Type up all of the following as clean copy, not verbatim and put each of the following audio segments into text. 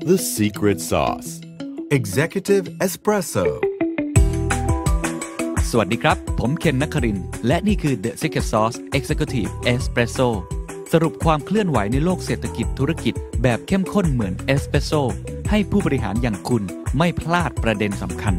The Secret Sauce Executive Espresso สวัสดีครับผมเคนนครินทร์และนี่คือ The Secret Sauce Executive Espresso สรุปความเคลื่อนไหวในโลกเศรษฐกิจธุรกิจแบบเข้มข้นเหมือนเอสเปรสโซ่ให้ผู้บริหารอย่างคุณไม่พลาดประเด็นสำคัญ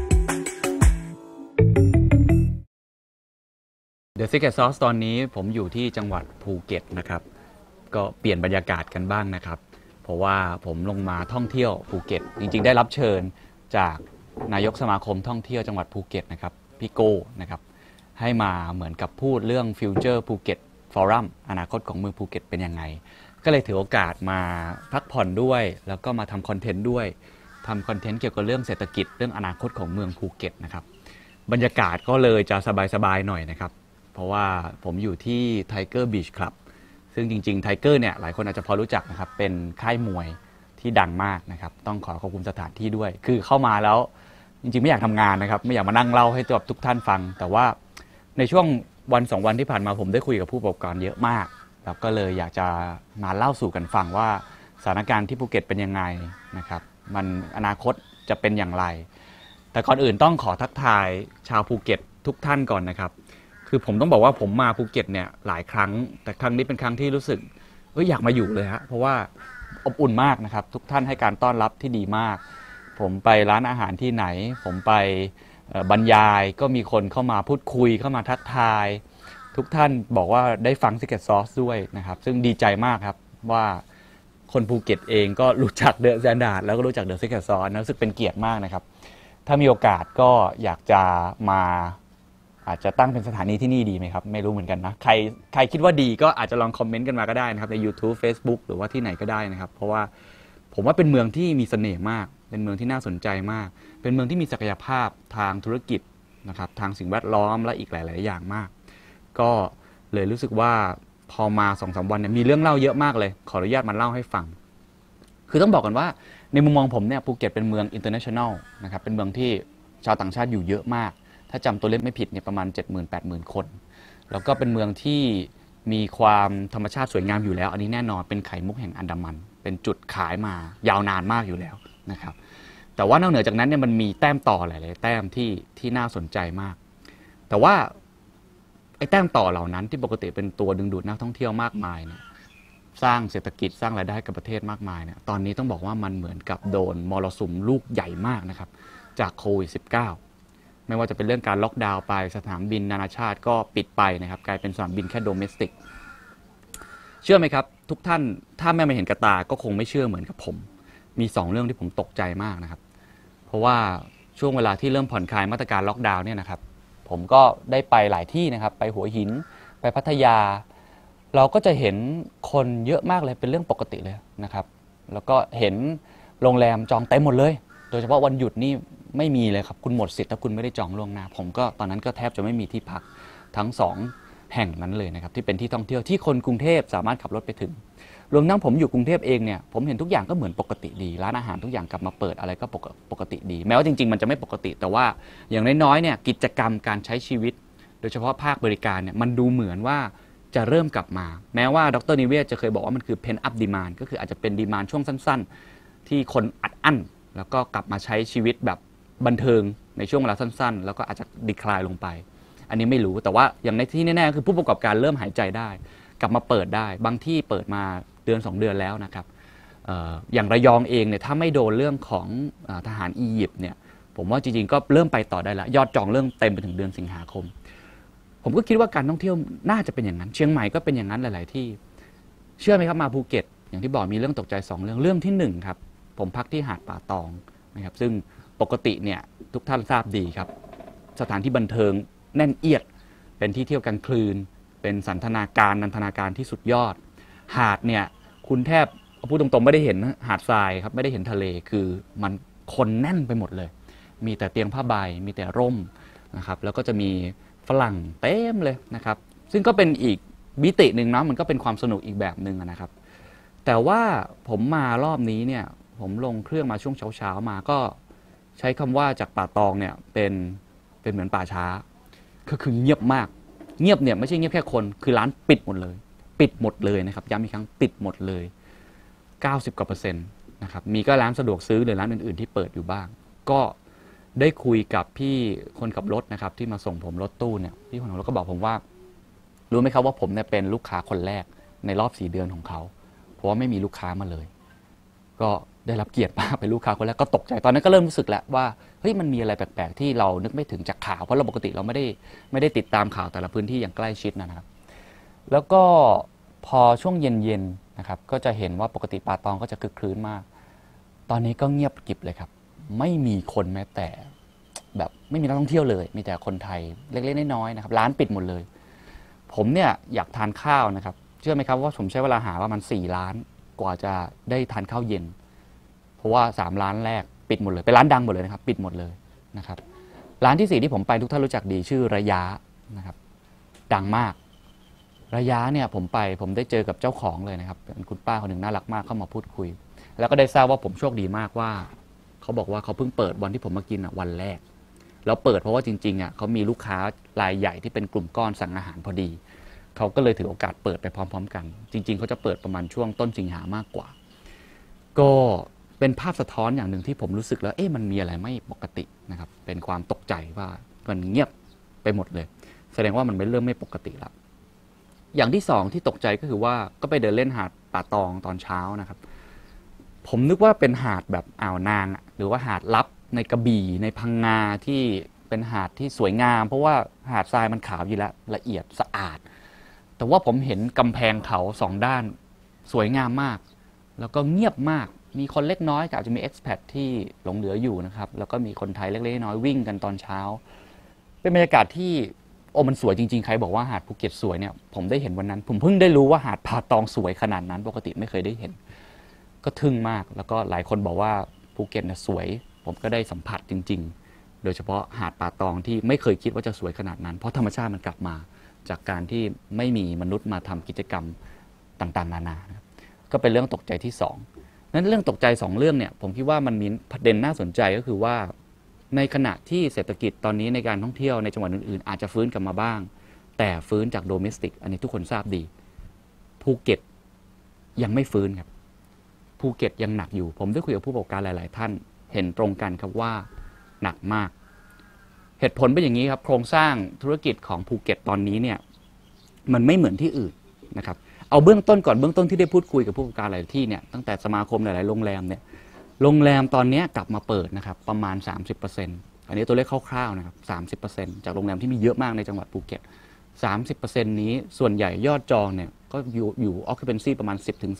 The Secret Sauce ตอนนี้ผมอยู่ที่จังหวัดภูเก็ตนะครับก็เปลี่ยนบรรยากาศกันบ้างนะครับเพราะว่าผมลงมาท่องเที่ยวภูเก็ตจริงๆได้รับเชิญจากนายกสมาคมท่องเที่ยวจังหวัดภูเก็ตนะครับพี่โก้นะครับให้มาเหมือนกับพูดเรื่อง Future ภูเก็ตฟอรัมอนาคตของเมืองภูเก็ตเป็นยังไงก็เลยถือโอกาสมาพักผ่อนด้วยแล้วก็มาทำคอนเทนต์ด้วยทำคอนเทนต์เกี่ยวกับเรื่องเศรษฐกิจเรื่องอนาคตของเมืองภูเก็ตนะครับบรรยากาศก็เลยจะสบายๆหน่อยนะครับเพราะว่าผมอยู่ที่ Tiger Beach Club ซึ่งจริงๆ Tiger เนี่ยหลายคนอาจจะพอรู้จักนะครับเป็นค่ายมวยที่ดังมากนะครับต้องขอบคุณสถานที่ด้วยคือเข้ามาแล้วจริงๆไม่อยากทำงานนะครับไม่อยากมานั่งเล่าให้ตัวทุกท่านฟังแต่ว่าในช่วงวัน2 วันที่ผ่านมาผมได้คุยกับผู้ประกอบการเยอะมากแล้วก็เลยอยากจะมาเล่าสู่กันฟังว่าสถานการณ์ที่ภูเก็ตเป็นยังไงนะครับมันอนาคตจะเป็นอย่างไรแต่ก่อนอื่นต้องขอทักทายชาวภูเก็ตทุกท่านก่อนนะครับคือผมต้องบอกว่าผมมาภูเก็ตเนี่ยหลายครั้งแต่ครั้งนี้เป็นครั้งที่รู้สึกอยากมาอยู่เลยฮะเพราะว่าอบอุ่นมากนะครับทุกท่านให้การต้อนรับที่ดีมากผมไปร้านอาหารที่ไหนผมไปบรรยายก็มีคนเข้ามาพูดคุยเข้ามาทักทายทุกท่านบอกว่าได้ฟัง Secret Sauce ด้วยนะครับซึ่งดีใจมากครับว่าคนภูเก็ตเองก็รู้จัก The Standard แล้วก็รู้จัก The Secret Sauce รู้สึกเป็นเกียรติมากนะครับถ้ามีโอกาสก็อยากจะมาอาจจะตั้งเป็นสถานีที่นี่ดีไหมครับไม่รู้เหมือนกันนะใครคิดว่าดีก็อาจจะลองคอมเมนต์กันมาก็ได้นะครับใน YouTube Facebook หรือว่าที่ไหนก็ได้นะครับเพราะว่าผมว่าเป็นเมืองที่มีเสน่ห์มากเป็นเมืองที่น่าสนใจมากเป็นเมืองที่มีศักยภาพทางธุรกิจนะครับทางสิ่งแวดล้อมและอีกหลายๆอย่างมากก็เลยรู้สึกว่าพอมา 2-3 วันเนี่ยมีเรื่องเล่าเยอะมากเลยขออนุญาตมาเล่าให้ฟังคือต้องบอกกันว่าในมุมมองผมเนี่ยภูเก็ตเป็นเมือง international นะครับเป็นเมืองที่ชาวต่างชาติอยู่เยอะมากถ้าจำตัวเลขไม่ผิดเนี่ยประมาณ 70,000-80,000 คนแล้วก็เป็นเมืองที่มีความธรรมชาติสวยงามอยู่แล้วอันนี้แน่นอนเป็นไข่มุกแห่งอันดามันเป็นจุดขายมายาวนานมากอยู่แล้วนะครับแต่ว่านอกเหนือจากนั้นเนี่ยมันมีแต้มต่อหลายๆแต้มที่น่าสนใจมากแต่ว่าไอ้แต้มต่อเหล่านั้นที่ปกติเป็นตัวดึงดูดนักท่องเที่ยวมากมายเนี่ยสร้างเศรษฐกิจสร้างรายได้กับประเทศมากมายเนี่ยตอนนี้ต้องบอกว่ามันเหมือนกับโดนมรสุมลูกใหญ่มากนะครับจากโควิด -19 ไม่ว่าจะเป็นเรื่องการล็อกดาวน์ไปสนามบินนานาชาติก็ปิดไปนะครับกลายเป็นสนามบินแค่โดเมสติกเชื่อไหมครับทุกท่านถ้าไม่มาเห็นกระตาก็คงไม่เชื่อเหมือนกับผมมี2 เรื่องที่ผมตกใจมากนะครับเพราะว่าช่วงเวลาที่เริ่มผ่อนคลายมาตรการล็อกดาวน์เนี่ยนะครับผมก็ได้ไปหลายที่นะครับไปหัวหินไปพัทยาเราก็จะเห็นคนเยอะมากเลยเป็นเรื่องปกติเลยนะครับแล้วก็เห็นโรงแรมจองเต็มหมดเลยโดยเฉพาะวันหยุดนี่ไม่มีเลยครับคุณหมดสิทธิ์ถ้าคุณไม่ได้จองล่วงหน้าผมก็ตอนนั้นก็แทบจะไม่มีที่พักทั้ง2 แห่งนั้นเลยนะครับที่เป็นที่ท่องเที่ยวที่คนกรุงเทพสามารถขับรถไปถึงรวมทั้งผมอยู่กรุงเทพเองเนี่ยผมเห็นทุกอย่างก็เหมือนปกติดีร้านอาหารทุกอย่างกลับมาเปิดอะไรก็ปกติดีแม้ว่าจริงๆมันจะไม่ปกติแต่ว่าอย่างน้อยๆเนี่ยกิจกรรมการใช้ชีวิตโดยเฉพาะภาคบริการเนี่ยมันดูเหมือนว่าจะเริ่มกลับมาแม้ว่าดร.นิเวศจะเคยบอกว่ามันคือ pent up demand ก็คืออาจจะเป็นดีมานด์ช่วงสั้นๆที่คนอัดอั้นแล้วก็กลับมาใช้ชีวิตแบบบันเทิงในช่วงเวลาสั้นๆแล้วก็อาจจะดีคลายลงไปอันนี้ไม่รู้แต่ว่าอย่างในที่แน่ๆคือผู้ประกอบการเริ่มหายใจได้กลับมาเปิดได้บางที่เปิดมาเดือน2 เดือนแล้วนะครับอย่างระยองเองเนี่ยถ้าไม่โดนเรื่องของทหารอียิปต์เนี่ยผมว่าจริงๆก็เริ่มไปต่อได้แล้วยอดจองเริ่มเต็มไปถึงเดือนสิงหาคมผมก็คิดว่าการท่องเที่ยวน่าจะเป็นอย่างนั้นเชียงใหม่ก็เป็นอย่างนั้นหลายๆที่เชื่อไหมครับมาภูเก็ตอย่างที่บอกมีเรื่องตกใจ2 เรื่องที่1ครับผมพักที่หาดป่าตองนะครับซึ่งปกติเนี่ยทุกท่านทราบดีครับสถานที่บันเทิงแน่นเอียดเป็นที่เที่ยวกลางคืนเป็นสันทนาการนันทนาการที่สุดยอดหาดเนี่ยคุณแทบพูดตรงๆไม่ได้เห็นหาดทรายครับไม่ได้เห็นทะเลคือมันคนแน่นไปหมดเลยมีแต่เตียงผ้าใบมีแต่ร่มนะครับแล้วก็จะมีฝรั่งเต็มเลยนะครับซึ่งก็เป็นอีกมิติหนึ่งนะมันก็เป็นความสนุกอีกแบบหนึ่งนะครับแต่ว่าผมมารอบนี้เนี่ยผมลงเครื่องมาช่วงเช้ามาก็ใช้คำว่าจากป่าตองเนี่ยเป็นเหมือนป่าช้าก็คือเงียบมากเงียบเนี่ยไม่ใช่เงียบแค่คนคือร้านปิดหมดเลยนะครับย้ำอีกครั้งปิดหมดเลย90%กว่านะครับมีก็ร้านสะดวกซื้อหรือร้านอื่นๆที่เปิดอยู่บ้างก็ได้คุยกับพี่คนขับรถนะครับที่มาส่งผมรถตู้เนี่ยพี่คนขับรถก็บอกผมว่ารู้ไหมครับว่าผมเนี่ยเป็นลูกค้าคนแรกในรอบ4 เดือนของเขาเพราะว่าไม่มีลูกค้ามาเลยก็ได้รับเกียรติมากเป็นลูกค้าคนแรกก็ตกใจตอนนั้นก็เริ่มรู้สึกแล้วว่าเฮ้ยมันมีอะไรแปลกๆที่เรานึกไม่ถึงจากข่าวเพราะเราปกติเราไม่ได้ติดตามข่าวแต่ละพื้นที่อย่างใกล้ชิดนะครับแล้วก็พอช่วงเย็นๆนะครับก็จะเห็นว่าปกติป่าตองก็จะคึกครื้นมากตอนนี้ก็เงียบกริบเลยครับไม่มีคนแม้แต่แบบไม่มีนักท่องเที่ยวเลยมีแต่คนไทยเล็กๆน้อยๆนะครับร้านปิดหมดเลยผมเนี่ยอยากทานข้าวนะครับเชื่อไหมครับว่าผมใช้เวลาหาว่ามัน4 ร้านกว่าจะได้ทานข้าวเย็นเพราะว่า3 ร้านแรกปิดหมดเลยเป็นร้านดังหมดเลยนะครับปิดหมดเลยนะครับร้านที่4ที่ผมไปทุกท่านรู้จักดีชื่อระยะนะครับดังมากระยะเนี่ยผมได้เจอกับเจ้าของเลยนะครับเป็นคุณป้าคนหนึ่งน่ารักมากเข้ามาพูดคุยแล้วก็ได้ทราบว่าผมโชคดีมากว่าเขาบอกว่าเขาเพิ่งเปิดวันที่ผมมากินวันแรกแล้วเปิดเพราะว่าจริงๆเขามีลูกค้ารายใหญ่ที่เป็นกลุ่มก้อนสั่งอาหารพอดีเขาก็เลยถือโอกาสเปิดไปพร้อมๆกันจริงๆเขาจะเปิดประมาณช่วงต้นสิงหามากกว่าก็เป็นภาพสะท้อนอย่างหนึ่งที่ผมรู้สึกแล้วมันมีอะไรไม่ปกตินะครับเป็นความตกใจว่ามันเงียบไปหมดเลยแสดงว่ามันเริ่มไม่ปกติแล้วอย่างที่2ที่ตกใจก็คือว่าก็ไปเดินเล่นหาดป่าตองตอนเช้านะครับผมนึกว่าเป็นหาดแบบอ่าวนางหรือว่าหาดลับในกระบี่ในพังงาที่เป็นหาดที่สวยงามเพราะว่าหาดทรายมันขาวอยู่แล้วละเอียดสะอาดแต่ว่าผมเห็นกำแพงเขา2 ด้านสวยงามมากแล้วก็เงียบมากมีคนเล็กน้อยอาจจะมี expat ที่หลงเหลืออยู่นะครับแล้วก็มีคนไทยเล็กๆน้อยวิ่งกันตอนเช้าเป็นบรรยากาศที่มันสวยจริงๆใครบอกว่าหาดภูเก็ตสวยเนี่ยผมได้เห็นวันนั้นผมเพิ่งได้รู้ว่าหาดป่าตองสวยขนาดนั้นปกติไม่เคยได้เห็นก็ทึ่งมากแล้วก็หลายคนบอกว่าภูเก็ตเนี่ยสวยผมก็ได้สัมผัสจริงๆโดยเฉพาะหาดป่าตองที่ไม่เคยคิดว่าจะสวยขนาดนั้นเพราะธรรมชาติมันกลับมาจากการที่ไม่มีมนุษย์มาทำกิจกรรมต่างๆนานาก็เป็นเรื่องตกใจที่2นั้นเรื่องตกใจ2เรื่องเนี่ยผมคิดว่ามันมีประเด็นน่าสนใจก็คือว่าในขณะที่เศรษฐกิจตอนนี้ในการท่องเที่ยวในจังหวัดอื่นๆอาจจะฟื้นกลับมาบ้างแต่ฟื้นจากโดเมสติกอันนี้ทุกคนทราบดีภูเก็ตยังไม่ฟื้นครับภูเก็ตยังหนักอยู่ผมได้คุยกับผู้ประกอบการหลายๆท่านเห็นตรงกันครับว่าหนักมากเหตุผลเป็นอย่างนี้ครับโครงสร้างธุรกิจของภูเก็ตตอนนี้เนี่ยมันไม่เหมือนที่อื่นนะครับเอาเบื้องต้นก่อนเบื้องต้นที่ได้พูดคุยกับผู้ประกอบการหลายที่เนี่ยตั้งแต่สมาคมหลายๆโรงแรมเนี่ยโรงแรมตอนนี้กลับมาเปิดนะครับประมาณ 30% อันนี้ตัวเลขคร่าวๆนะครับ 30% จากโรงแรมที่มีเยอะมากในจังหวัดภูเก็ต 30% นี้ส่วนใหญ่ยอดจองเนี่ยก็อยู่ occupancy ประมาณ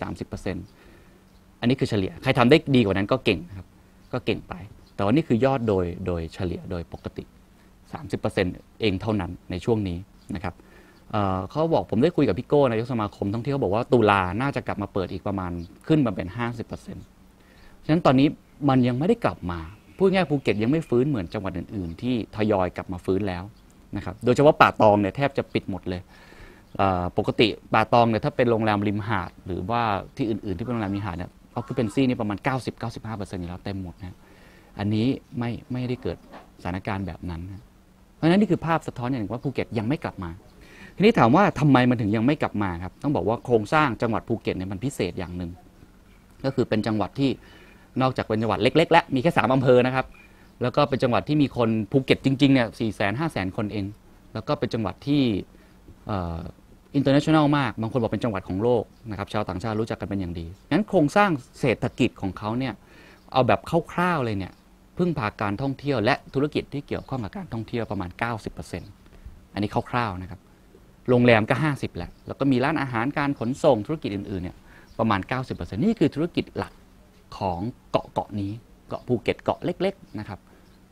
10-30% อันนี้คือเฉลี่ยใครทำได้ดีกว่านั้นก็เก่งนะครับก็เก่งไปแต่ว่านี่คือยอดโดยเฉลี่ยโดยปกติ 30% เองเท่านั้นในช่วงนี้นะครับเขาบอกผมได้คุยกับพี่โก้นายกสมาคมท่องเที่ยวบอกว่าตุลาน่าจะกลับมาเปิดอีกประมาณขึ้นมาเป็น 50% ฉะนั้นตอนนี้มันยังไม่ได้กลับมาพูดง่ายภูเก็ตยังไม่ฟื้นเหมือนจังหวัดอื่นๆที่ทยอยกลับมาฟื้นแล้วนะครับโดยเฉพาะป่าตองเนี่ยแทบจะปิดหมดเลยปกติป่าตองเนี่ยถ้าเป็นโรงแรมริมหาดหรือว่าที่อื่นๆที่เป็นโรงแรมริมหาดเนี่ยoccupancyนี่ประมาณ 90-95% อยู่แล้วเต็มหมดนะอันนี้ไม่ได้เกิดสถานการณ์แบบนั้นนะเพราะฉะนั้นนี่คือภาพสะท้อนอย่างหนึ่งว่าภูเก็ตยังไม่กลับมาทีนี้ถามว่าทำไมมันถึงยังไม่กลับมาครับต้องบอกว่าโครงสร้างจังหวัดภูเก็ตเนี่ยมันพิเศษอย่างหนึ่งก็คือเป็นจังหวัดที่นอกจากเป็นจังหวัดเล็กๆและมีแค่3 อำเภอนะครับแล้วก็เป็นจังหวัดที่มีคนภูเก็ตจริงๆเนี่ย400,000-500,000 คนเองแล้วก็เป็นจังหวัดที่international มากบางคนบอกเป็นจังหวัดของโลกนะครับชาวต่างชาติรู้จักกันเป็นอย่างดีงั้นโครงสร้างเศรษฐกิจของเขาเนี่ยเอาแบบคร่าวๆเลยเนี่ยพึ่งพาการท่องเที่ยวและธุรกิจที่เกี่ยวข้องกับการท่องเที่ยวประมาณ 90% อันนี้คร่าวๆนะครับโรงแรมก็50แหละแล้วก็มีร้านอาหารการขนส่งธุรกิจอื่นๆเนี่ยประมาณ 90% นี่คือธุรกิจหลักของเกาะนี้เกาะภูเก็ตเกาะเล็กๆนะครับ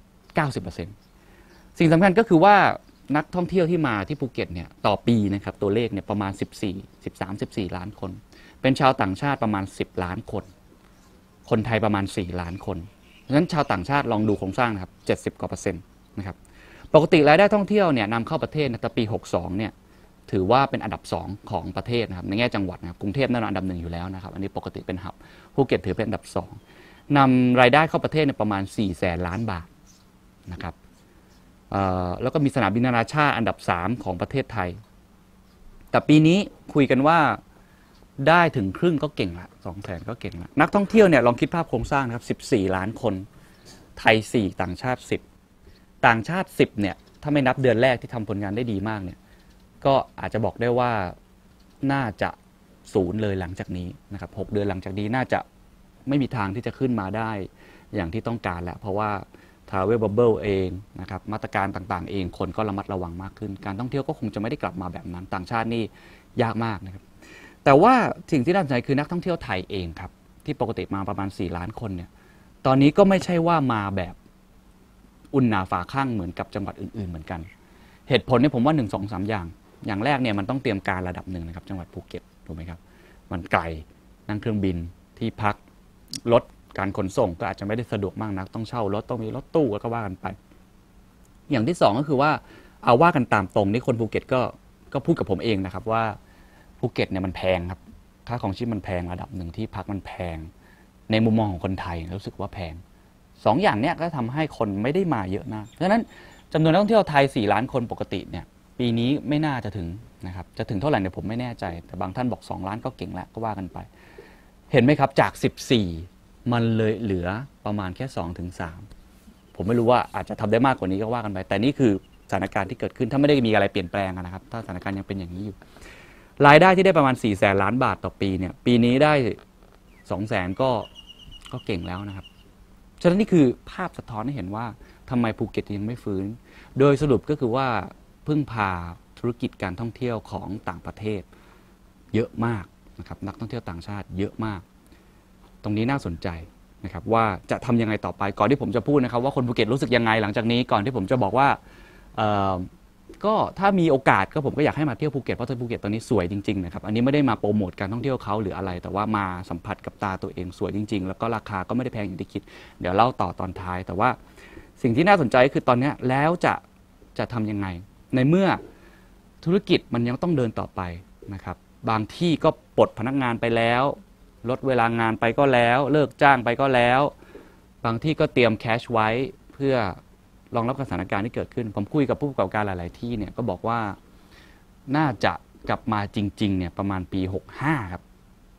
90% สิ่งสำคัญก็คือว่านักท่องเที่ยวที่มาที่ภูเก็ตเนี่ยต่อปีนะครับตัวเลขเนี่ยประมาณ13-14 ล้านคนเป็นชาวต่างชาติประมาณ10 ล้านคนคนไทยประมาณ4 ล้านคนเพราะฉะนั้นชาวต่างชาติลองดูโครงสร้างนะครับ70%กว่านะครับปกติรายได้ท่องเที่ยวเนี่ยนำเข้าประเทศในปี62เนี่ยถือว่าเป็นอันดับ2ของประเทศนะครับในแง่จังหวัดนะครับกรุงเทพแน่นอนอันดับ1อยู่แล้วนะครับอันนี้ปกติเป็นหับภูเก็ตถือเป็นอันดับ2นำรายได้เข้าประเทศในประมาณ400,000 ล้านบาทนะครับแล้วก็มีสนามบินนานาชาติอันดับ3ของประเทศไทยแต่ปีนี้คุยกันว่าได้ถึงครึ่งก็เก่งละ200,000ก็เก่งละนักท่องเที่ยวเนี่ยลองคิดภาพโครงสร้างนะครับ14 ล้านคนไทย4ต่างชาติ10ต่างชาติ10เนี่ยถ้าไม่นับเดือนแรกที่ทำผลงานได้ดีมากเนี่ยก็อาจจะบอกได้ว่าน่าจะศูนย์เลยหลังจากนี้นะครับ6 เดือนหลังจากนี้น่าจะไม่มีทางที่จะขึ้นมาได้อย่างที่ต้องการแล้วเพราะว่าTravel Bubble เองนะครับมาตรการต่างๆเองคนก็ระมัดระวังมากขึ้นการท่องเที่ยวก็คงจะไม่ได้กลับมาแบบนั้นต่างชาตินี่ยากมากนะครับแต่ว่าสิ่งที่น่าสนใจคือนักท่องเที่ยวไทยเองครับที่ปกติมาประมาณ4 ล้านคนเนี่ยตอนนี้ก็ไม่ใช่ว่ามาแบบอุ่นหนาฝาข้างเหมือนกับจังหวัดอื่นๆเหมือนกันเหตุผลเนี่ยผมว่า1 2 3อย่างแรกเนี่ยมันต้องเตรียมการระดับหนึ่งนะครับจังหวัดภูเก็ตถูกไหมครับมันไกลนั่งเครื่องบินที่พักรถการขนส่งก็อาจจะไม่ได้สะดวกมากนักต้องเช่ารถต้องมีรถตู้แล้วก็ว่ากันไปอย่างที่2ก็คือว่าเอาว่ากันตามตรงนี่คนภูเก็ตก็พูดกับผมเองนะครับว่าภูเก็ตเนี่ยมันแพงครับค่าของชีพมันแพงระดับหนึ่งที่พักมันแพงในมุมมองของคนไทยรู้สึกว่าแพง2 อย่างเนี้ยก็ทำให้คนไม่ได้มาเยอะนะเพราะฉะนั้นจำนวนนักท่องเที่ยวไทย4 ล้านคนปกติเนี่ยปีนี้ไม่น่าจะถึงนะครับจะถึงเท่าไหร่เนี่ยผมไม่แน่ใจแต่บางท่านบอก2 ล้านก็เก่งแล้วก็ว่ากันไปเห็นไหมครับจาก14มันเลยเหลือประมาณแค่2 ถึง 3ผมไม่รู้ว่าอาจจะทำได้มากกว่านี้ก็ว่ากันไปแต่นี่คือสถานการณ์ที่เกิดขึ้นถ้าไม่ได้มีอะไรเปลี่ยนแปลงนะครับถ้าสถานการณ์ยังเป็นอย่างนี้อยู่รายได้ที่ได้ประมาณ400,000 ล้านบาทต่อปีเนี่ยปีนี้ได้200,000ก็เก่งแล้วนะครับฉะนั้นนี่คือภาพสะท้อนให้เห็นว่าทำไมภูเก็ตยังไม่ฟื้นโดยสรุปก็คือว่าพึ่งพาธุรกิจการท่องเที่ยวของต่างประเทศเยอะมากนะครับนักท่องเที่ยวต่างชาติเยอะมากตรงนี้น่าสนใจนะครับว่าจะทำยังไงต่อไปก่อนที่ผมจะพูดนะครับว่าคนภูเก็ตรู้สึกยังไงหลังจากนี้ก่อนที่ผมจะบอกว่าก็ถ้ามีโอกาสก็ผมก็อยากให้มาเที่ยวภูเก็ตเพราะภูเก็ตตอนนี้สวยจริงๆนะครับอันนี้ไม่ได้มาโปรโมทการท่องเที่ยวเขาหรืออะไรแต่ว่ามาสัมผัสกับตาตัวเองสวยจริงๆแล้วก็ราคาก็ไม่ได้แพงอย่างที่คิดเดี๋ยวเล่าต่อตอนท้ายแต่ว่าสิ่งที่น่าสนใจคือตอนนี้แล้วจะทำยังไงในเมื่อธุรกิจมันยังต้องเดินต่อไปนะครับบางที่ก็ปลดพนักงานไปแล้วลดเวลางานไปก็แล้วเลิกจ้างไปก็แล้วบางที่ก็เตรียมแคชไว้เพื่อรองรับสถานการณ์ที่เกิดขึ้นผมคุยกับผู้ประกอบการหลายๆที่เนี่ยก็บอกว่าน่าจะกลับมาจริงๆเนี่ยประมาณปี65ครับ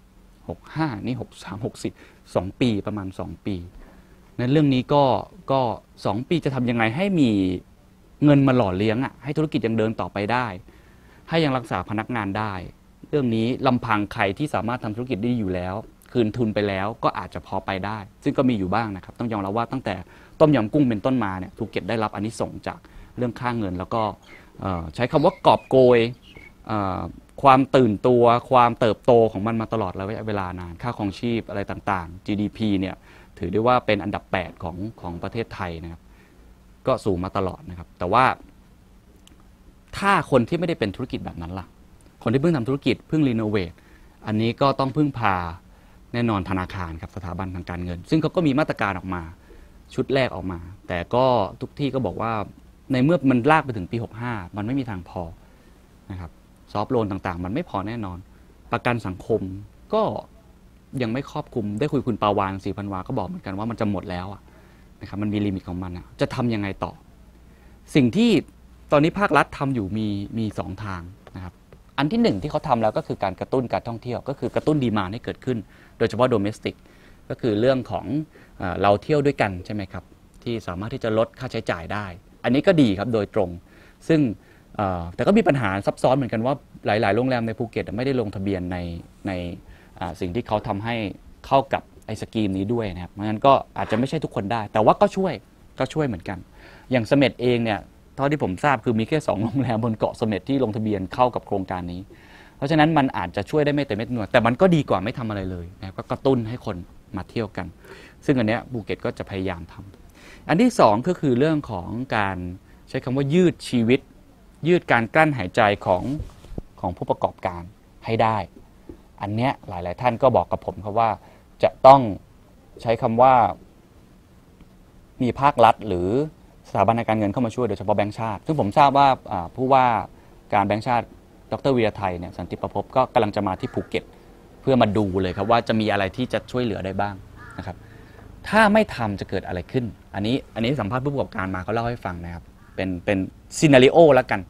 65นี่63 64 2 ปีประมาณ2 ปีนั้นเรื่องนี้ก็2 ปีจะทำยังไงให้มีเงินมาหล่อเลี้ยงให้ธุรกิจยังเดินต่อไปได้ให้ยังรักษาพนักงานได้เรื่องนี้ลำพังใครที่สามารถทำธุรกิจได้อยู่แล้วคืนทุนไปแล้วก็อาจจะพอไปได้ซึ่งก็มีอยู่บ้างนะครับต้องยอมรับว่าตั้งแต่ต้มยำกุ้งเป็นต้นมาเนี่ยภูเก็ตได้รับอานิสงส์จากเรื่องค่าเงินแล้วก็ใช้คำว่ากอบโกยความตื่นตัวความเติบโตของมันมาตลอดระยะเวลานานค่าครองชีพอะไรต่างๆ GDP เนี่ยถือได้ว่าเป็นอันดับ8ของประเทศไทยนะครับก็สูงมาตลอดนะครับแต่ว่าถ้าคนที่ไม่ได้เป็นธุรกิจแบบนั้นล่ะคนที่เพิ่งทำธุรกิจเพิ่งรีโนเวทอันนี้ก็ต้องพึ่งพาแน่นอนธนาคารครับสถาบันทางการเงินซึ่งเขาก็มีมาตรการออกมาชุดแรกออกมาแต่ก็ทุกที่ก็บอกว่าในเมื่อมันลากไปถึงปี65มันไม่มีทางพอนะครับซอฟต์โลนต่างๆมันไม่พอแน่นอนประกันสังคมก็ยังไม่ครอบคลุมได้คุยคุณปาวานศรีพันวาก็บอกเหมือนกันว่ามันจะหมดแล้วนะครับมันมีลิมิตของมันจะทำยังไงต่อสิ่งที่ตอนนี้ภาครัฐทำอยู่มี2 ทางนะครับอันที่1ที่เขาทำแล้วก็คือการกระตุ้นการท่องเที่ยวก็คือกระตุ้นดีมานด์ให้เกิดขึ้นโดยเฉพาะโดเมสติกก็คือเรื่องของเราเที่ยวด้วยกันใช่ไหมครับที่สามารถที่จะลดค่าใช้จ่ายได้อันนี้ก็ดีครับโดยตรงซึ่งแต่ก็มีปัญหาซับซ้อนเหมือนกันว่าหลายๆโรงแรมในภูเก็ตไม่ได้ลงทะเบียนในสิ่งที่เขาทำให้เข้ากับไอ้สกีมนี้ด้วยนะครับเพราะฉะนั้นก็อาจจะไม่ใช่ทุกคนได้แต่ว่าก็ช่วยเหมือนกันอย่างเสม็ดเองเนี่ยเท่าที่ผมทราบคือมีแค่2 โรงแรมบนเกาะเสม็ดที่ลงทะเบียนเข้ากับโครงการนี้เพราะฉะนั้นมันอาจจะช่วยได้ไม่เต็มเม็ดหน่วยแต่มันก็ดีกว่าไม่ทำอะไรเลยนะครับก็กระตุ้นให้คนมาเที่ยวกันซึ่งอันเนี้ยภูเก็ตก็จะพยายามทำอันที่2ก็คือเรื่องของการใช้คำว่ายืดชีวิตยืดการกลั้นหายใจของผู้ประกอบการให้ได้อันเนี้ยหลายๆท่านก็บอกกับผมครับว่าจะต้องใช้คำว่ามีภาครัฐหรือสถาบันการเงินเข้ามาช่วยโดยเฉพาะแบงก์ชาติซึ่งผมทราบว่าผู้ว่าการแบงก์ชาติดร.วีระไทยเนี่ยสันติประพบก็กำลังจะมาที่ภูเก็ตเพื่อมาดูเลยครับว่าจะมีอะไรที่จะช่วยเหลือได้บ้างนะครับถ้าไม่ทำจะเกิดอะไรขึ้นอันนี้สัมภาษณ์ผู้ประกอบการมาเขาเล่าให้ฟังนะครับเป็นซีนาริโอแล้วกัน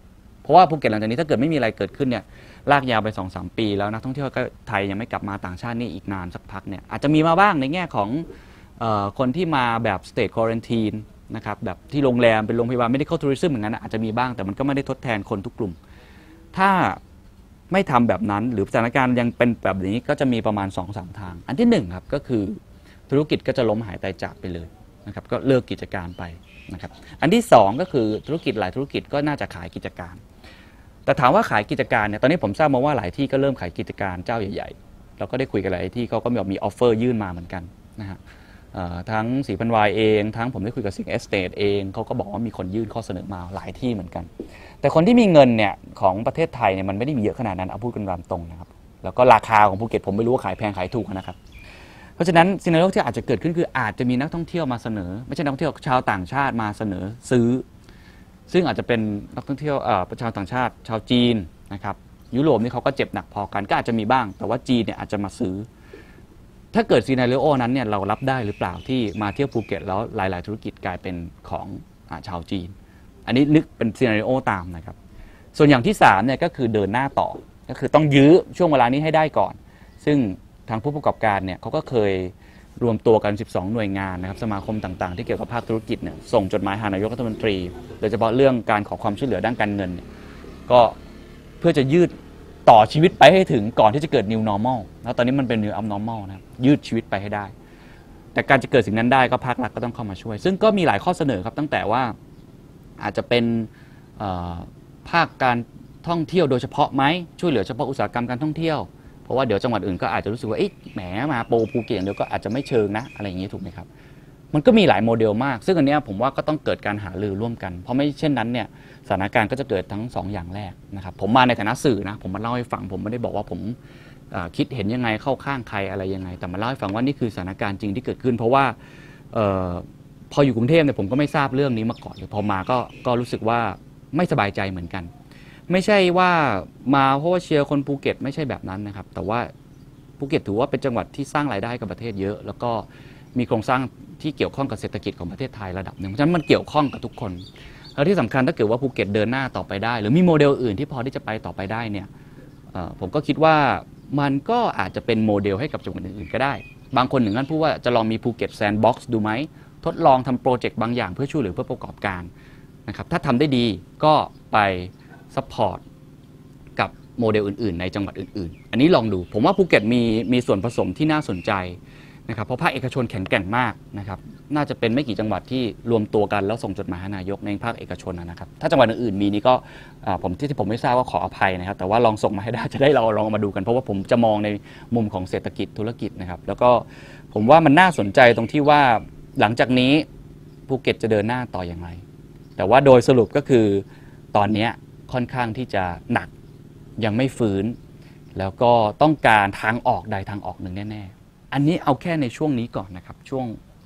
ราะว่าภูเก็ตหลังจากนี้ถ้าเกิดไม่มีอะไรเกิดขึ้นเนี่ยลากยาวไป 2-3 ปีแล้วนักท่องเที่ยวก็ไทยยังไม่กลับมาต่างชาตินี่อีกนานสักพักเนี่ยอาจจะมีมาบ้างในแง่ของคนที่มาแบบ state quarantine นะครับแบบที่โรงแรมเป็นโรงพยาบาล medical tourism อย่างนั้นอาจจะมีบ้างแต่มันก็ไม่ได้ทดแทนคนทุกกลุ่มถ้าไม่ทำแบบนั้นหรือสถานการณ์ยังเป็นแบบนี้ก็จะมีประมาณ 2-3 ทางอันที่1ครับก็คือธุรกิจก็จะล้มหายตายจากไปเลยนะครับก็เลิกกิจการไปนะครับอันที่2ก็คือธุรกิจหลายธุรกิจก็น่าจะขายกิจการแต่ถามว่าขายกิจการเนี่ยตอนนี้ผมทราบมาว่าหลายที่ก็เริ่มขายกิจการเจ้าใหญ่ๆเราก็ได้คุยกันหลายที่เขาก็มีออฟเฟอร์ยื่นมาเหมือนกันนะฮะทั้งสีพันวายเองทั้งผมได้คุยกับสิงห์เอสเตทเองเขาก็บอกว่ามีคนยื่นข้อเสนอมาหลายที่เหมือนกันแต่คนที่มีเงินเนี่ยของประเทศไทยเนี่ยมันไม่ได้มีเยอะขนาดนั้นเอาพูดกันตามตรงนะครับแล้วก็ราคาของภูเก็ตผมไม่รู้ว่าขายแพงขายถูกนะครับเพราะฉะนั้นซีนาริโอที่อาจจะเกิดขึ้นคืออาจจะมีนักท่องเที่ยวมาเสนอไม่ใช่นักท่องเที่ยวชาวต่างชาติมาเสนอซื้อซึ่งอาจจะเป็นนักท่องเที่ยวชาวต่างชาติชาวจีนนะครับยุโรปนี่เขาก็เจ็บหนักพอกันก็อาจจะมีบ้างแต่ว่าจีนเนี่ยอาจจะมาซื้อถ้าเกิดซีนาริโอนั้นเนี่ยเรารับได้หรือเปล่าที่มาเที่ยวภูเก็ตแล้วหลายๆธุรกิจกลายเป็นของชาวจีนอันนี้นึกเป็นซีนาริโอตามนะครับส่วนอย่างที่3เนี่ยก็คือเดินหน้าต่อก็คือต้องยื้อช่วงเวลานี้ให้ได้ก่อนซึ่งทางผู้ประกอบการเนี่ยเขาก็เคยรวมตัวกัน12หน่วยงานนะครับสมาคมต่างๆที่เกี่ยวกับภาคธุรกิจเนี่ยส่งจดหมายหานายกรัฐมนตรีโดยเฉพาะเรื่องการขอความช่วยเหลือด้านการเงินก็เพื่อจะยืดต่อชีวิตไปให้ถึงก่อนที่จะเกิด new normal แล้วตอนนี้มันเป็น new abnormal นะครับยืดชีวิตไปให้ได้แต่การจะเกิดสิ่งนั้นได้ก็ภาครัฐก็ต้องเข้ามาช่วยซึ่งก็มีหลายข้อเสนอครับตั้งแต่ว่าอาจจะเป็นภาคการท่องเที่ยวโดยเฉพาะไหมช่วยเหลือเฉพาะอุตสาหกรรมการท่องเที่ยวเพราะว่าเดี๋ยวจังหวัดอื่นก็อาจจะรู้สึกว่าแหมมาโปรภูเก็ตเดี๋ยวก็อาจจะไม่เชิงนะอะไรอย่างนี้ถูกไหมครับมันก็มีหลายโมเดลมากซึ่งอันนี้ผมว่าก็ต้องเกิดการหารือร่วมกันเพราะไม่เช่นนั้นเนี่ยสถานการณ์ก็จะเกิดทั้ง2อย่างแรกนะครับผมมาในฐานะสื่อนะผมมาเล่าให้ฟังผมไม่ได้บอกว่าผมคิดเห็นยังไงเข้าข้างใครอะไรยังไงแต่มาเล่าให้ฟังว่านี่คือสถานการณ์จริงที่เกิดขึ้นเพราะว่าพออยู่กรุงเทพเนี่ยผมก็ไม่ทราบเรื่องนี้มาก่อนเลยพอมาก็รู้สึกว่าไม่สบายใจเหมือนกันไม่ใช่ว่ามาเพราะว่าเชียร์คนภูเก็ตไม่ใช่แบบนั้นนะครับแต่ว่าภูเก็ตถือว่าเป็นจังหวัดที่สร้างรายได้กับประเทศเยอะแล้วก็มีโครงสร้างที่เกี่ยวข้องกับเศรษฐกิจของประเทศไทยระดับหนึ่งเพราะฉะนั้นมันเกี่ยวข้องกับทุกคนแล้วที่สำคัญถ้าเกิดว่าภูเก็ตเดินหน้าต่อไปได้หรือมีโมเดลอื่นที่พอที่จะไปต่อไปได้เนี่ยผมก็คิดว่ามันก็อาจจะเป็นโมเดลให้กับจังหวัดอื่นๆก็ได้บางคนถึงขั้นพูดว่าจะลองมีภูเก็ตแซนด์บ็อกซ์ดูไหมทดลองทำโปรเจกต์บางอย่างเพื่อช่วยเหลือเพื่อประกอบการนะครับถ้าทำได้ดีก็ไปซัพพอร์ตกับโมเดลอื่นๆในจังหวัดอื่นๆอันนี้ลองดูผมว่าภูเก็ตมีส่วนผสมที่น่าสนใจนะครับเพราะภาคเอกชนแข็งแกร่งมากนะครับน่าจะเป็นไม่กี่จังหวัดที่รวมตัวกันแล้วส่งจดหมายหานายกในภาคเอกชนนะครับถ้าจังหวัดอื่นๆมีนี่ก็ที่ผมไม่ทราบว่าขออภัยนะครับแต่ว่าลองส่งมาให้ได้จะได้เราลองมาดูกันเพราะว่าผมจะมองในมุมของเศรษฐกิจธุรกิจนะครับแล้วก็ผมว่ามันน่าสนใจตรงที่ว่าหลังจากนี้ภูเก็ตจะเดินหน้าต่ออย่างไรแต่ว่าโดยสรุปก็คือตอนนี้ค่อนข้างที่จะหนักยังไม่ฟื้นแล้วก็ต้องการทางออกใดทางออกหนึ่งแน่ๆอันนี้เอาแค่ในช่วงนี้ก่อนนะครับช่วง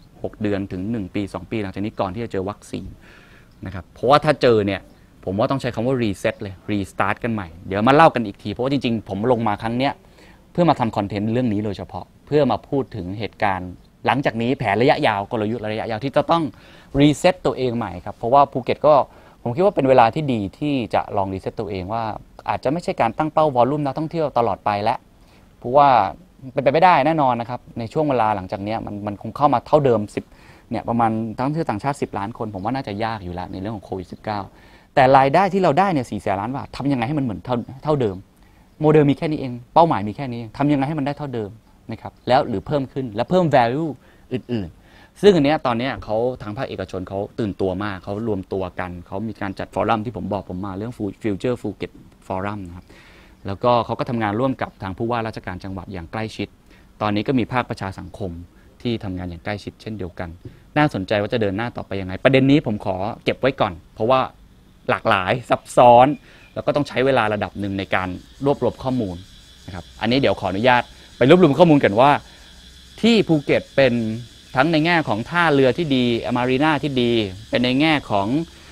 6 เดือนถึง1 ปี 2 ปีหลังจากนี้ก่อนที่จะเจอวัคซีนนะครับเพราะว่าถ้าเจอเนี่ยผมว่าต้องใช้คำว่ารีเซ็ตเลยรีสตาร์ทกันใหม่เดี๋ยวมาเล่ากันอีกทีเพราะว่าจริงๆผมลงมาครั้งเนี้ยเพื่อมาทำคอนเทนต์เรื่องนี้โดยเฉพาะเพื่อมาพูดถึงเหตุการณ์หลังจากนี้แผนระยะยาวกลยุทธ์ระยะยาวที่จะต้องรีเซ็ตตัวเองใหม่ครับเพราะว่าภูเก็ตก็ผมคิดว่าเป็นเวลาที่ดีที่จะลองรีเซ็ตตัวเองว่าอาจจะไม่ใช่การตั้งเป้าวอลลุ่มนักท่องเที่ยวตลอดไปแล้วเพราะว่าเป็นไปไม่ได้แน่นอนนะครับในช่วงเวลาหลังจากนี้มันคงเข้ามาเท่าเดิม10เนี่ยประมาณนักท่องเที่ยวต่างชาติ10 ล้านคนผมว่าน่าจะยากอยู่แล้วในเรื่องของโควิด -19 แต่รายได้ที่เราได้เนี่ย4 แสนล้านบาททำยังไงให้มันเหมือนเท่าเดิมโมเดลมีแค่นี้เองเป้าหมายมีแค่นี้ทำยังไงให้มันได้เท่าเดิมนะครับแล้วหรือเพิ่มขึ้นและเพิ่ม value อื่นๆซึ่งอันนี้ตอนนี้เขาทางภาคเอกชนเขาตื่นตัวมากเขารวมตัวกันเขามีการจัดฟอรัมที่ผมบอกผมมาเรื่อง Future Phuket Forum นะครับแล้วก็เขาก็ทำงานร่วมกับทางผู้ว่าราชการจังหวัดอย่างใกล้ชิดตอนนี้ก็มีภาคประชาสังคมที่ทำงานอย่างใกล้ชิดเช่นเดียวกันน่าสนใจว่าจะเดินหน้าต่อไปยังไงประเด็นนี้ผมขอเก็บไว้ก่อนเพราะว่าหลากหลายซับซ้อนแล้วก็ต้องใช้เวลาระดับหนึ่งในการรวบรวมข้อมูลนะครับอันนี้เดี๋ยวขออนุญาตไปรวบรวมข้อมูลกันว่าที่ภูเก็ตเป็นทั้งในแง่ของท่าเรือที่ดีมารีนาที่ดีเป็นในแง่ของ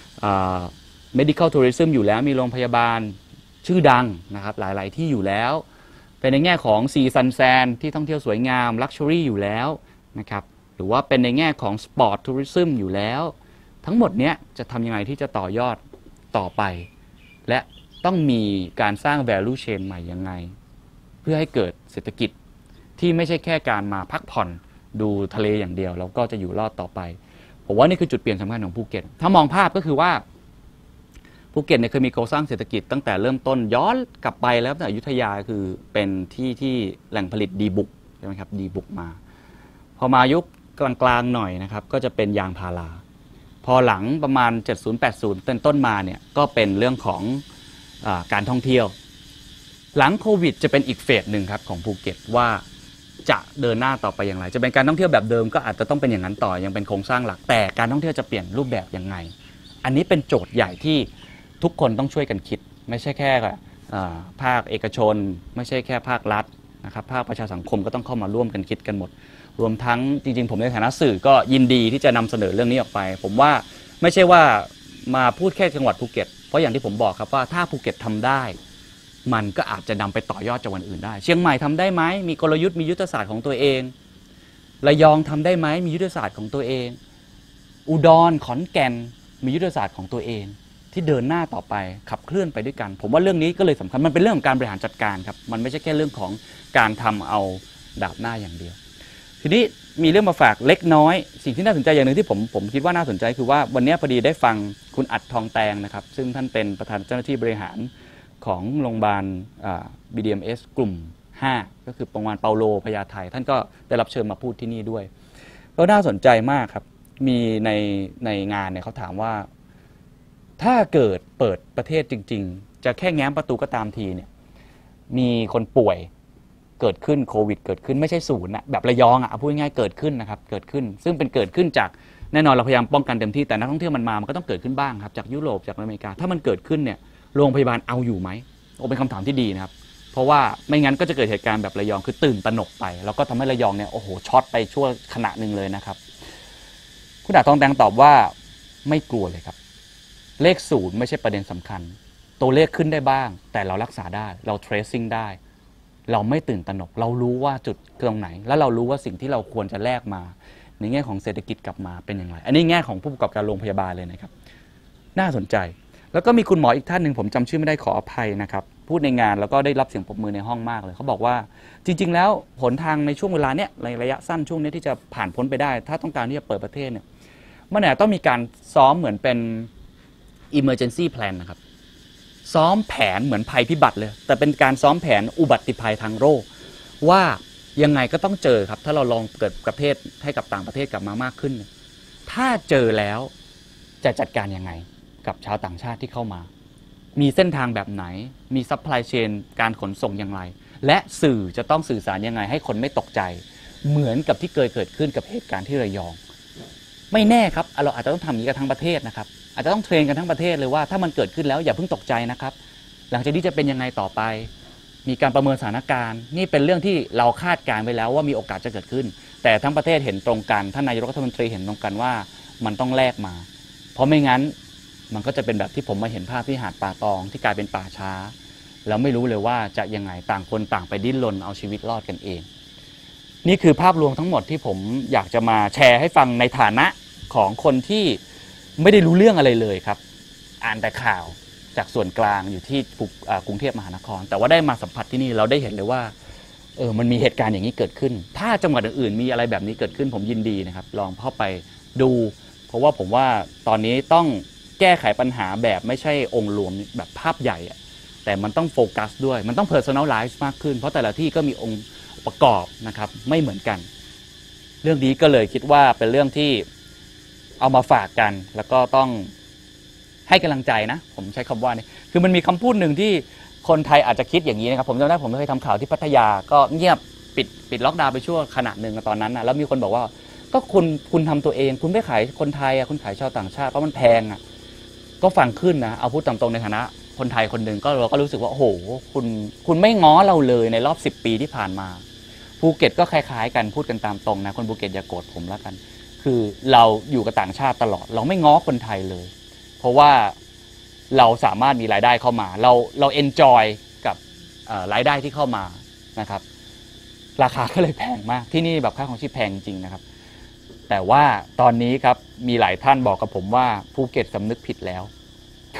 medical tourism อยู่แล้วมีโรงพยาบาลชื่อดังนะครับหลายๆที่อยู่แล้วเป็นในแง่ของซีซันแซนที่ท่องเที่ยวสวยงามลักชัวรี่อยู่แล้วนะครับหรือว่าเป็นในแง่ของสปอร์ตทัวริซึมอยู่แล้วทั้งหมดเนี้ยจะทำยังไงที่จะต่อยอดต่อไปและต้องมีการสร้าง value chain ใหม่ยังไงเพื่อให้เกิดเศรษฐกิจที่ไม่ใช่แค่การมาพักผ่อนดูทะเลอย่างเดียวแล้วก็จะอยู่รอดต่อไปผมว่านี่คือจุดเปลี่ยนสำคัญของภูเก็ตถ้ามองภาพก็คือว่าภูเก็ตเนี่ยเคยมีโครงสร้างเศรษฐกิจตั้งแต่เริ่มต้นย้อนกลับไปแล้วตั้งแต่อยุธยาคือเป็นที่แหล่งผลิตดีบุกใช่ไหมครับดีบุกมาพอมายุคกลางๆหน่อยนะครับก็จะเป็นยางพาราพอหลังประมาณ70-80เป็นต้นมาเนี่ยก็เป็นเรื่องของการท่องเที่ยวหลังโควิดจะเป็นอีกเฟสหนึ่งครับของภูเก็ตว่าจะเดินหน้าต่อไปอย่างไรจะเป็นการท่องเที่ยวแบบเดิมก็อาจจะต้องเป็นอย่างนั้นต่อยังเป็นโครงสร้างหลักแต่การท่องเที่ยวจะเปลี่ยนรูปแบบยังไงอันนี้เป็นโจทย์ใหญ่ที่ทุกคนต้องช่วยกันคิดไม่ใช่แค่ภาคเอกชนไม่ใช่แค่ภาครัฐนะครับภาคประชาสังคมก็ต้องเข้ามาร่วมกันคิดกันหมดรวมทั้งจริงๆผมในฐานะสื่อก็ยินดีที่จะนำเสนอเรื่องนี้ออกไปผมว่าไม่ใช่ว่ามาพูดแค่จังหวัดภูเก็ตเพราะอย่างที่ผมบอกครับว่าถ้าภูเก็ตทำได้มันก็อาจจะนำไปต่อยอดจังหวัดอื่นได้เชียงใหม่ทำได้ไหมมีกลยุทธ์มียุทธศาสตร์ของตัวเองระยองทำได้ไหมมียุทธศาสตร์ของตัวเองอุดรขอนแก่นมียุทธศาสตร์ของตัวเองที่เดินหน้าต่อไปขับเคลื่อนไปด้วยกันผมว่าเรื่องนี้ก็เลยสำคัญมันเป็นเรื่องของการบริหารจัดการครับมันไม่ใช่แค่เรื่องของการทำเอาดาบหน้าอย่างเดียวทีนี้มีเรื่องมาฝากเล็กน้อยสิ่งที่น่าสนใจอย่างหนึ่งที่ผมคิดว่าน่าสนใจคือว่าวันนี้พอดีได้ฟังคุณอัดทองแตงนะครับซึ่งท่านเป็นประธานเจ้าหน้าที่บริหารของโรงพยาบาลBDMS กลุ่ม5ก็คือโรงพยาบาลเปาโลพญาไทท่านก็ได้รับเชิญมาพูดที่นี่ด้วยก็น่าสนใจมากครับมีในงานเนี่ยเขาถามว่าถ้าเกิดเปิดประเทศจริงๆจะแค่แง้มประตูก็ตามทีเนี่ยมีคนป่วยเกิดขึ้นโควิดเกิดขึ้นไม่ใช่ศูนย์นะแบบระยองพูดง่ายๆเกิดขึ้นนะครับเกิดขึ้นซึ่งเป็นเกิดขึ้นจากแน่นอนเราพยายามป้องกันเต็มที่แต่นักท่องเที่ยวมันก็ต้องเกิดขึ้นบ้างครับจากยุโรปจากอเมริกาถ้ามันเกิดขึ้นเนี่ยโรงพยาบาลเอาอยู่ไหมเป็นคำถามที่ดีนะครับเพราะว่าไม่งั้นก็จะเกิดเหตุการณ์แบบระยองคือตื่นตระหนกไปแล้วก็ทำให้ระยองเนี่ยโอ้โหช็อตไปชั่วขณะหนึ่งเลยนะครับคุณอัดทองแดงตอบว่าไม่กลัวเลยครับเลขศูนย์ไม่ใช่ประเด็นสำคัญตัวเลขขึ้นได้บ้างแต่เรารักษาได้เรา tracing ได้เราไม่ตื่นตระหนกเรารู้ว่าจุดตรงไหนแล้วเรารู้ว่าสิ่งที่เราควรจะแลกมาในแง่ของเศรษฐกิจกลับมาเป็นอย่างไรอันนี้แง่ของผู้ประกอบการโรงพยาบาลเลยนะครับน่าสนใจแล้วก็มีคุณหมออีกท่านหนึ่งผมจำชื่อไม่ได้ขออภัยนะครับพูดในงานแล้วก็ได้รับเสียงปรบมือในห้องมากเลยเขาบอกว่าจริงๆแล้วหนทางในช่วงเวลาเนี้ยในระยะสั้นช่วงนี้ที่จะผ่านพ้นไปได้ถ้าต้องการที่จะเปิดประเทศเนี่ยมันอาจต้องมีการซ้อมเหมือนเป็น emergency plan นะครับซ้อมแผนเหมือนภัยพิบัติเลยแต่เป็นการซ้อมแผนอุบัติภัยทางโรคว่ายังไงก็ต้องเจอครับถ้าเราลองเกิดประเทศให้กับต่างประเทศกลับมามากขึ้นถ้าเจอแล้วจะจัดการยังไงกับชาวต่างชาติที่เข้ามามีเส้นทางแบบไหนมีซัพพลายเชนการขนส่งอย่างไรและสื่อจะต้องสื่อสารยังไงให้คนไม่ตกใจเหมือนกับที่เคยเกิดขึ้นกับเหตุการณ์ที่ระยองไม่แน่ครับเราอาจจะต้องทำอย่างนี้กันทั้งประเทศนะครับอาจจะต้องเทรนกันทั้งประเทศเลยว่าถ้ามันเกิดขึ้นแล้วอย่าเพิ่งตกใจนะครับหลังจากนี้จะเป็นยังไงต่อไปมีการประเมินสถานการณ์นี่เป็นเรื่องที่เราคาดการไว้แล้วว่ามีโอกาสจะเกิดขึ้นแต่ทั้งประเทศเห็นตรงกันท่านนายกรัฐมนตรีเห็นตรงกันว่ามันต้องแลกมาเพราะไม่งั้นมันก็จะเป็นแบบที่ผมมาเห็นภาพที่หาดป่าตองที่กลายเป็นป่าช้าแล้วไม่รู้เลยว่าจะยังไงต่างคนต่างไปดิ้นรนเอาชีวิตรอดกันเองนี่คือภาพรวมทั้งหมดที่ผมอยากจะมาแชร์ให้ฟังในฐานะของคนที่ไม่ได้รู้เรื่องอะไรเลยครับอ่านแต่ข่าวจากส่วนกลางอยู่ที่กรุงเทพมหานครแต่ว่าได้มาสัมผัสที่นี่เราได้เห็นเลยว่ามันมีเหตุการณ์อย่างนี้เกิดขึ้นถ้าจังหวัดอื่นๆมีอะไรแบบนี้เกิดขึ้นผมยินดีนะครับลองเข้าไปดูเพราะว่าผมว่าตอนนี้ต้องแก้ไขปัญหาแบบไม่ใช่องค์รวมแบบภาพใหญ่แต่มันต้องโฟกัสด้วยมันต้อง personalize มากขึ้นเพราะแต่ละที่ก็มีองค์ประกอบนะครับไม่เหมือนกันเรื่องนี้ก็เลยคิดว่าเป็นเรื่องที่เอามาฝากกันแล้วก็ต้องให้กำลังใจนะผมใช้คำว่านี่คือมันมีคำพูดหนึ่งที่คนไทยอาจจะคิดอย่างนี้นะครับผมจำได้ผมเคยทำข่าวที่พัทยาก็เงียบปิดล็อกดาวน์ไปชั่วขณะหนึ่งตอนนั้นนะแล้วมีคนบอกว่าก็คุณทำตัวเองคุณไม่ขายคนไทยคุณขายชาวต่างชาติเพราะมันแพงก็ฟังขึ้นนะเอาพูดตามตรงในฐานะคนไทยคนหนึ่งเราก็รู้สึกว่าโอ้โหคุณไม่ง้อเราเลยในรอบ10 ปีที่ผ่านมาภูเก็ตก็คล้ายๆกันพูดกันตามตรงนะคนภูเก็ตอย่าโกรธผมแล้วกันคือเราอยู่กับต่างชาติตลอดเราไม่ง้อคนไทยเลยเพราะว่าเราสามารถมีรายได้เข้ามาเราเอนจอยกับรายได้ที่เข้ามานะครับราคาก็เลยแพงมากที่นี่แบบค่าของชีพแพงจริงนะครับแต่ว่าตอนนี้ครับมีหลายท่านบอกกับผมว่าภูเก็ตสำนึกผิดแล้วก็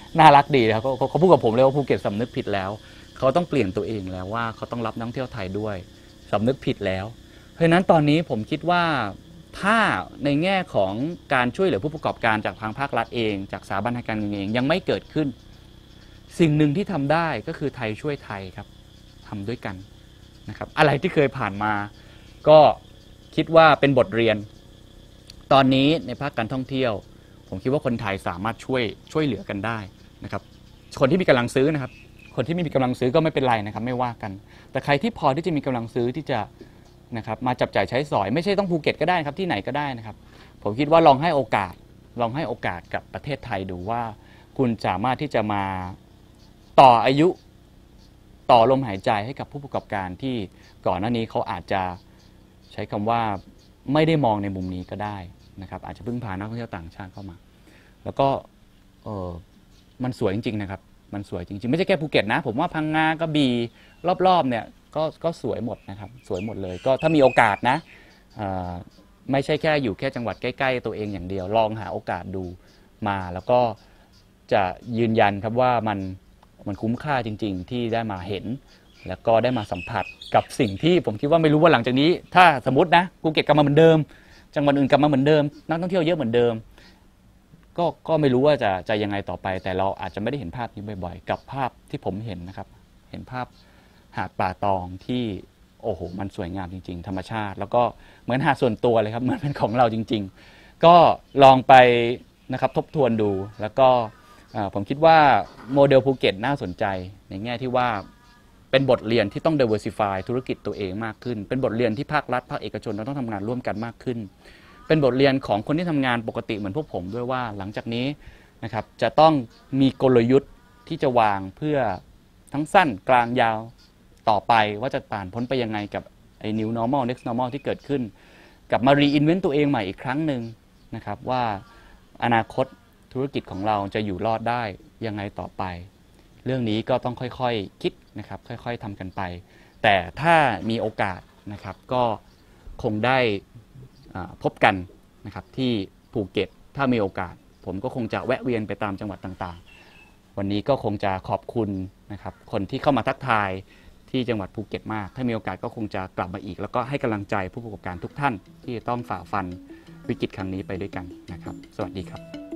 น่ารักดีนะครับเขาพูดกับผมเลยว่าภูเก็ตสำนึกผิดแล้วเขาต้องเปลี่ยนตัวเองแล้วว่าเขาต้องรับนักท่องเที่ยวไทยด้วยสำนึกผิดแล้วเพราะฉะนั้นตอนนี้ผมคิดว่าถ้าในแง่ของการช่วยเหลือผู้ประกอบการจากทางภาครัฐเองจากสถาบันทางการเงินเองยังไม่เกิดขึ้นสิ่งหนึ่งที่ทำได้ก็คือไทยช่วยไทยครับทำด้วยกันนะครับอะไรที่เคยผ่านมาก็คิดว่าเป็นบทเรียนตอนนี้ในภาคการท่องเที่ยวผมคิดว่าคนไทยสามารถช่วยเหลือกันได้นะครับคนที่มีกำลังซื้อนะครับคนที่ไม่มีกำลังซื้อก็ไม่เป็นไรนะครับไม่ว่ากันแต่ใครที่พอที่จะมีกำลังซื้อที่จะนะครับมาจับจ่ายใช้สอยไม่ใช่ต้องภูเก็ตก็ได้ครับที่ไหนก็ได้นะครับผมคิดว่าลองให้โอกาสกับประเทศไทยดูว่าคุณสามารถที่จะมาต่ออายุต่อลมหายใจให้กับผู้ประกอบการที่ก่อนหน้านี้เขาอาจจะใช้คำว่าไม่ได้มองในมุมนี้ก็ได้นะครับอาจจะพึ่งพานักท่องเที่ยวต่างชาติเข้ามาแล้วก็มันสวยจริงๆนะครับมันสวยจริงๆไม่ใช่แค่ภูเก็ตนะผมว่าพังงากระบี่รอบๆเนี่ยก็สวยหมดนะครับสวยหมดเลยก็ถ้ามีโอกาสนะไม่ใช่แค่อยู่แค่จังหวัดใกล้ๆตัวเองอย่างเดียวลองหาโอกาสดูมาแล้วก็จะยืนยันครับว่ามันคุ้มค่าจริงๆที่ได้มาเห็นแล้วก็ได้มาสัมผัสกับสิ่งที่ผมคิดว่าไม่รู้ว่าหลังจากนี้ถ้าสมมตินะภูเก็ตกลับมาเหมือนเดิมจังหวัดอื่นกลับมาเหมือนเดิมนักท่องเที่ยวเยอะเหมือนเดิมก็ไม่รู้ว่าจะยังไงต่อไปแต่เราอาจจะไม่ได้เห็นภาพนี้บ่อยๆกับภาพที่ผมเห็นนะครับเห็นภาพหาดป่าตองที่โอ้โหมันสวยงามจริงๆธรรมชาติแล้วก็เหมือนหาดส่วนตัวเลยครับเหมือนเป็นของเราจริงๆก็ลองไปนะครับทบทวนดูแล้วก็ผมคิดว่าโมเดลภูเก็ตน่าสนใจในแง่ที่ว่าเป็นบทเรียนที่ต้อง diversify ธุรกิจตัวเองมากขึ้นเป็นบทเรียนที่ภาครัฐภาคเอกชนเราต้องทำงานร่วมกันมากขึ้นเป็นบทเรียนของคนที่ทำงานปกติเหมือนพวกผมด้วยว่าหลังจากนี้นะครับจะต้องมีกลยุทธ์ที่จะวางเพื่อทั้งสั้นกลางยาวต่อไปว่าจะผ่านพ้นไปยังไงกับไอ้ new normal next normal ที่เกิดขึ้นกลับมา reinvent ตัวเองใหม่อีกครั้งหนึ่งนะครับว่าอนาคตธุรกิจของเราจะอยู่รอดได้ยังไงต่อไปเรื่องนี้ก็ต้องค่อยๆคิดนะครับค่อยๆทำกันไปแต่ถ้ามีโอกาสนะครับก็คงได้พบกันนะครับที่ภูเก็ตถ้ามีโอกาสผมก็คงจะแวะเวียนไปตามจังหวัดต่างๆวันนี้ก็คงจะขอบคุณนะครับคนที่เข้ามาทักทายที่จังหวัดภูเก็ตมากถ้ามีโอกาสก็คงจะกลับมาอีกแล้วก็ให้กำลังใจผู้ประกอบการทุกท่านที่ต้องฝ่าฟันวิกฤตครั้งนี้ไปด้วยกันนะครับสวัสดีครับ